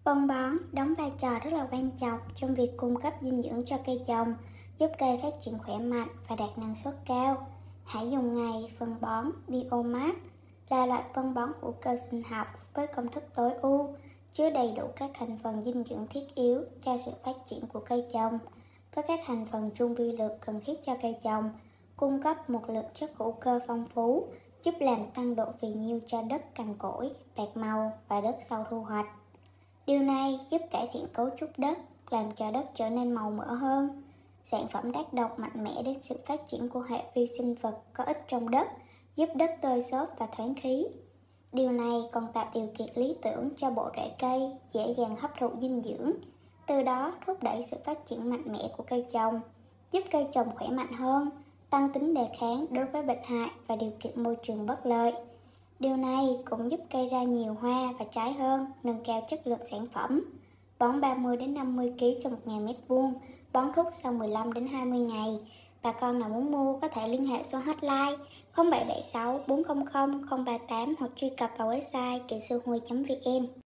Phân bón đóng vai trò rất là quan trọng trong việc cung cấp dinh dưỡng cho cây trồng, giúp cây phát triển khỏe mạnh và đạt năng suất cao. Hãy dùng ngày phân bón biomass là loại phân bón hữu cơ sinh học với công thức tối ưu, chứa đầy đủ các thành phần dinh dưỡng thiết yếu cho sự phát triển của cây trồng, với các thành phần trung vi lượng cần thiết cho cây trồng, cung cấp một lượng chất hữu cơ phong phú, giúp làm tăng độ phì nhiêu cho đất cằn cỗi, bạc màu và đất sau thu hoạch. Điều này giúp cải thiện cấu trúc đất, làm cho đất trở nên màu mỡ hơn. Sản phẩm tác động mạnh mẽ đến sự phát triển của hệ vi sinh vật có ích trong đất, giúp đất tơi xốp và thoáng khí. Điều này còn tạo điều kiện lý tưởng cho bộ rễ cây dễ dàng hấp thụ dinh dưỡng, từ đó thúc đẩy sự phát triển mạnh mẽ của cây trồng, giúp cây trồng khỏe mạnh hơn, tăng tính đề kháng đối với bệnh hại và điều kiện môi trường bất lợi. Điều này cũng giúp cây ra nhiều hoa và trái hơn, nâng cao chất lượng sản phẩm. Bón 30 đến 50 kg cho 1.000 m2, bón thúc sau 15 đến 20 ngày. Bà con nào muốn mua có thể liên hệ số hotline 0776 400 038 hoặc truy cập vào website kịchixuhui.vn.